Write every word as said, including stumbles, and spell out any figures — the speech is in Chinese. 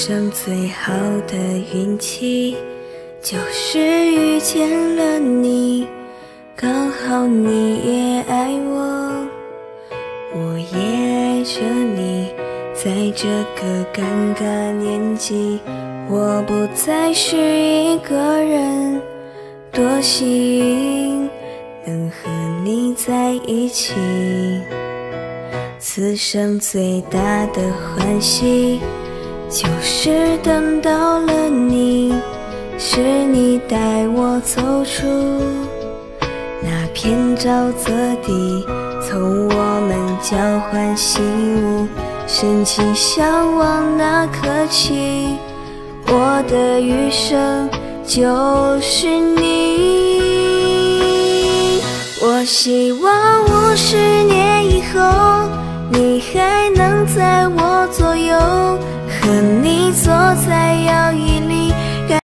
生最好的运气，就是遇见了你，刚好你也爱我，我也爱着你。在这个尴尬年纪，我不再是一个人，多幸运能和你在一起。此生最大的欢喜，就是等到了你，是你带我走出那片沼泽地，从我们交换信物，深情向往那颗情，我的余生就是你。我希望五十年以后，你还能在我左右，和你坐在